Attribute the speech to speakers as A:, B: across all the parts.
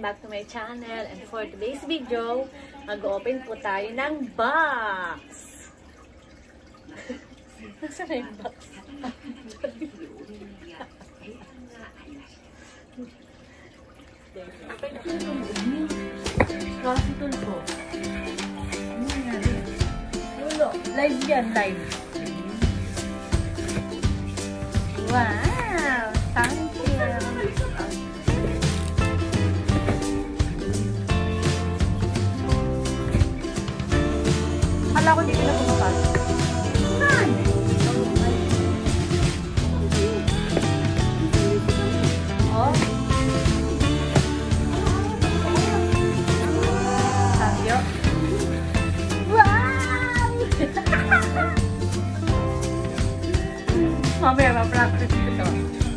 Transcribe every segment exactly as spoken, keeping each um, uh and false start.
A: back to my channel. And for today's video, mag-open po tayo ng box. Nasaan na yung box? Kasi tulpo. Ano nangyari? Tulo. Live yan, live. Wow! Thank you! Akala ko dito na pumapasok. Saan? Oh? Sangyo? Wow! Mamaya, ma-practice ito.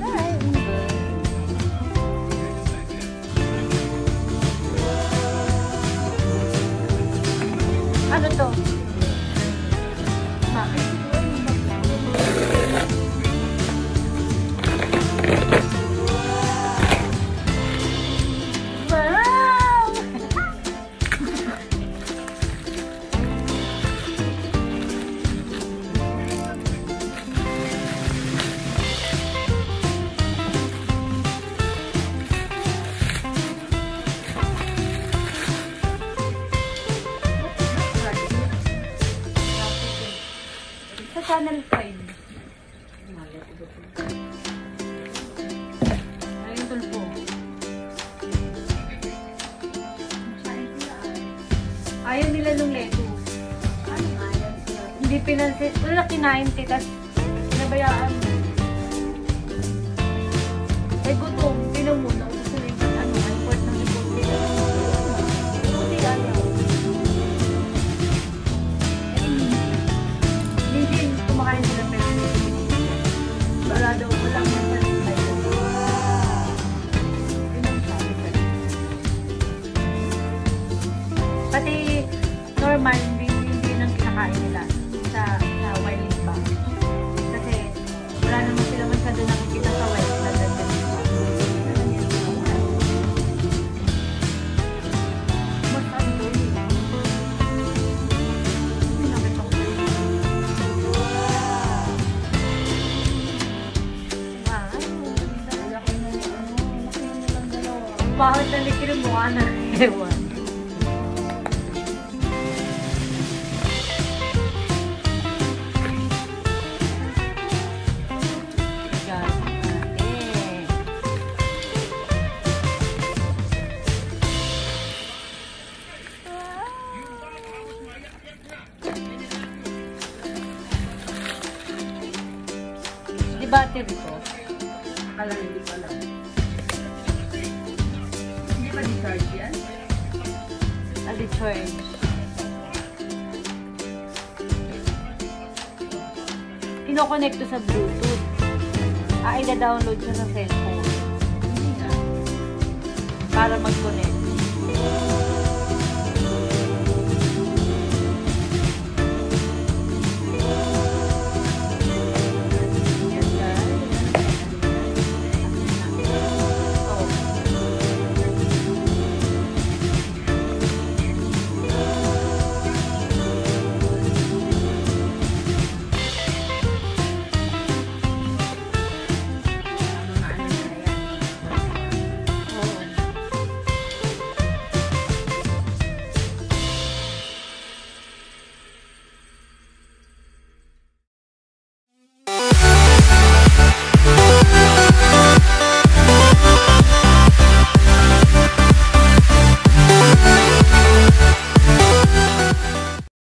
A: Ano to? Bakit? Wow! Channel five. Ayun tulpo. Ayaw nila nung Lego. Ano nga yan? Hindi pinansin. Wala kinain tita. Nabayaan. Eh gutom. Pinamuna. Gusto rin yung ano. Import ng import nila. Buti ayaw. Kumakain sila pero wala daw, walang masalit tayo. Yun ang sabi ko. Pati normal, hindi, hindi nang kinakain nila sa, sa wild ba. Kasi wala naman sila masyado nakikita sa wild na ganyan. Bakit nalikid yung mukha na ewan? Di battery ko? Akala hindi ko alam. Di-charge yan? Ah, di-charge. Kino-connect to sa Bluetooth. Ah, ida-download siya sa cellphone. Para mag-connect.